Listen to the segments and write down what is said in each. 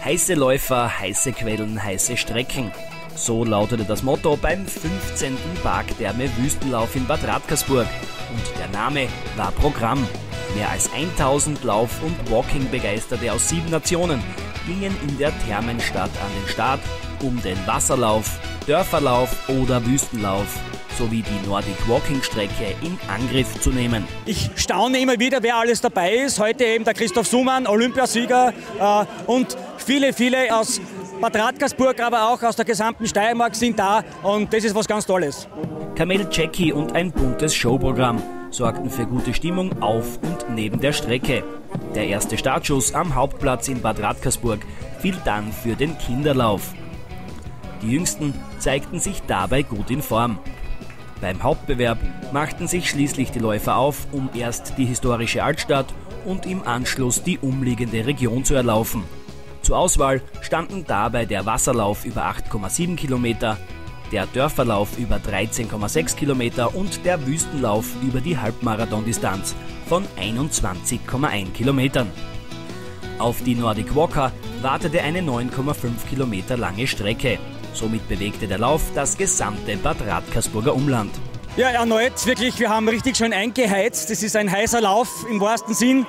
Heiße Läufer, heiße Quellen, heiße Strecken. So lautete das Motto beim 15. Parktherme-Wüstenlauf in Bad Radkersburg. Und der Name war Programm. Mehr als 1000 Lauf- und Walking-Begeisterte aus 7 Nationen gingen in der Thermenstadt an den Start, um den Wasserlauf, Dörferlauf oder Wüstenlauf sowie die Nordic Walking Strecke in Angriff zu nehmen. Ich staune immer wieder, wer alles dabei ist. Heute eben der Christoph Sumann, Olympiasieger und viele aus Bad Radkersburg, aber auch aus der gesamten Steiermark sind da und das ist was ganz Tolles. Kamel Jackie und ein buntes Showprogramm sorgten für gute Stimmung auf und neben der Strecke. Der erste Startschuss am Hauptplatz in Bad Radkersburg fiel dann für den Kinderlauf. Die Jüngsten zeigten sich dabei gut in Form. Beim Hauptbewerb machten sich schließlich die Läufer auf, um erst die historische Altstadt und im Anschluss die umliegende Region zu erlaufen. Zur Auswahl standen dabei der Wasserlauf über 8,7 Kilometer, der Dörferlauf über 13,6 Kilometer und der Wüstenlauf über die Halbmarathondistanz von 21,1 Kilometern. Auf die Nordic Walker wartete eine 9,5 Kilometer lange Strecke. Somit bewegte der Lauf das gesamte Bad Radkersburger Umland. Ja, erneut wirklich, wir haben richtig schön eingeheizt. Das ist ein heißer Lauf im wahrsten Sinn.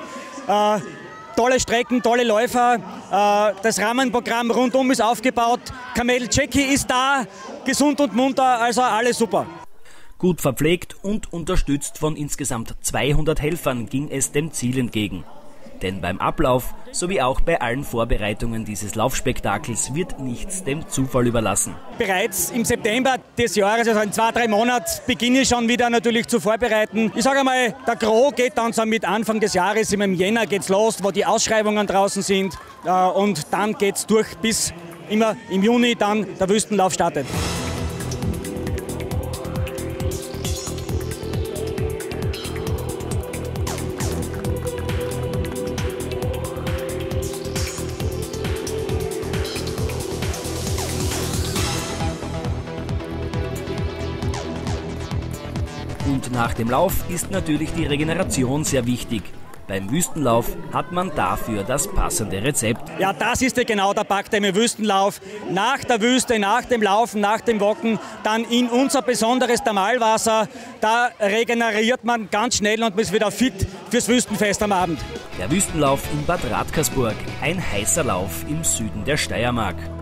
Tolle Strecken, tolle Läufer. Das Rahmenprogramm rundum ist aufgebaut. Kamel Jackie ist da, gesund und munter, also alles super. Gut verpflegt und unterstützt von insgesamt 200 Helfern ging es dem Ziel entgegen. Denn beim Ablauf sowie auch bei allen Vorbereitungen dieses Laufspektakels wird nichts dem Zufall überlassen. Bereits im September des Jahres, also in 2-3 Monaten, beginne ich schon wieder natürlich zu vorbereiten. Ich sage einmal, der Gros geht dann so mit Anfang des Jahres, im Jänner geht's los, wo die Ausschreibungen draußen sind. Und dann geht's durch bis immer im Juni dann der Wüstenlauf startet. Und nach dem Lauf ist natürlich die Regeneration sehr wichtig. Beim Wüstenlauf hat man dafür das passende Rezept. Ja, das ist ja genau der Parktherme-Wüstenlauf. Nach der Wüste, nach dem Laufen, nach dem Walken, dann in unser besonderes Thermalwasser. Da regeneriert man ganz schnell und man ist wieder fit fürs Wüstenfest am Abend. Der Wüstenlauf in Bad Radkersburg, ein heißer Lauf im Süden der Steiermark.